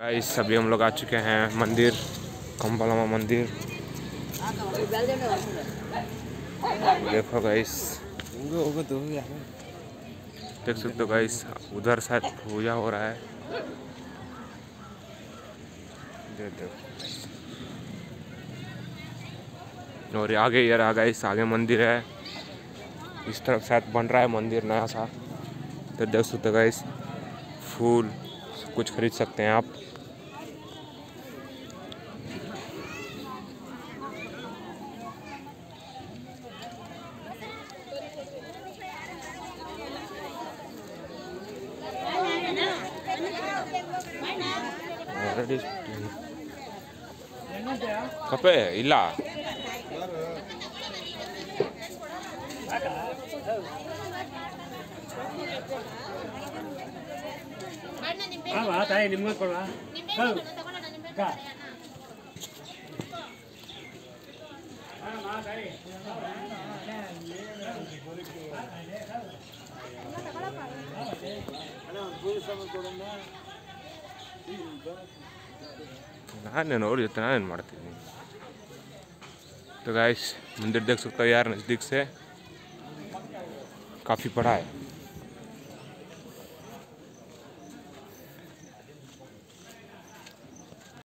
Guys अभी हम लोग आ चुके हैं मंदिर, कंबलमा मंदिर। देखो गाइस, देख सकते हो गाइस, उधर शायद पूजा हो रहा है। और आगे यार गाइस, आगे मंदिर है। इस तरफ शायद बन रहा है मंदिर नया सा। तो देख सकते हो गाइस, फूल कुछ खरीद सकते हैं आप। ಕಪೆ ಇಲ್ಲ ತಾಯಿ ನಿಮ್ಗೆ ಕೊಡುವ ನಾನೇನು ಅವ್ರ ಜೊತೆ ನಾನೇನು ಮಾಡ್ತೀನಿ। तो गाइस मंदिर देख सकते हो यार, नज़दीक से काफ़ी बड़ा है।